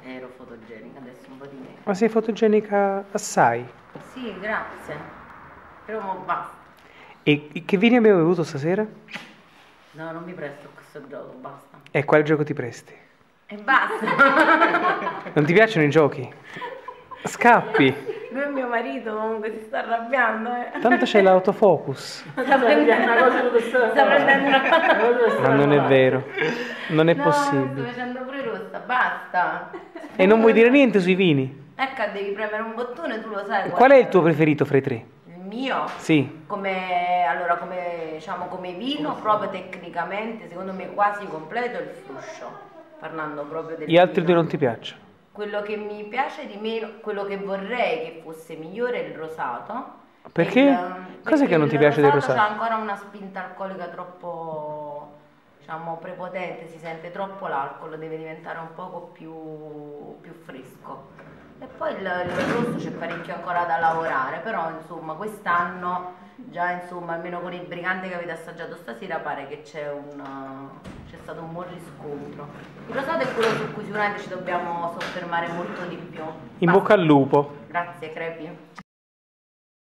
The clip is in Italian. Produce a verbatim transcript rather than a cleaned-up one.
ero fotogenica, adesso un po' di meno. Ma sei fotogenica assai. Sì, grazie. Però mo basta. E che vini abbiamo bevuto stasera? No, non mi presto a questo gioco, basta. E quale gioco ti presti? E basta. Non ti piacciono i giochi? Scappi! Lui è mio marito, comunque si sta arrabbiando. Eh. Tanto c'è l'autofocus. Sta prendendo una cosa sta prendendo una cosa. Ma non è vero. Non è No, possibile. sto facendo pure rossa, basta. E non vuoi dire niente sui vini? Ecco, devi premere un bottone, tu lo sai. Qual è il tuo preferito fra i tre? Il mio? Sì. Come, allora, come, diciamo, come vino, proprio tecnicamente, secondo me quasi completo, il fruscio. Parlando proprio del Gli altri vino. due non ti piacciono? Quello che mi piace di meno, quello che vorrei che fosse migliore è il rosato. Perché? Il, Cos'è che non ti piace del rosato? C'ha ancora una spinta alcolica troppo, diciamo, prepotente, si sente troppo l'alcol, deve diventare un poco più, più fresco. E poi il, il rosso c'è parecchio ancora da lavorare, però insomma quest'anno già insomma almeno con il brigante che avete assaggiato stasera pare che c'è un c'è stato un buon riscontro. Il rosato è quello su cui sicuramente ci dobbiamo soffermare molto di più. In bocca al lupo. Grazie Crepi.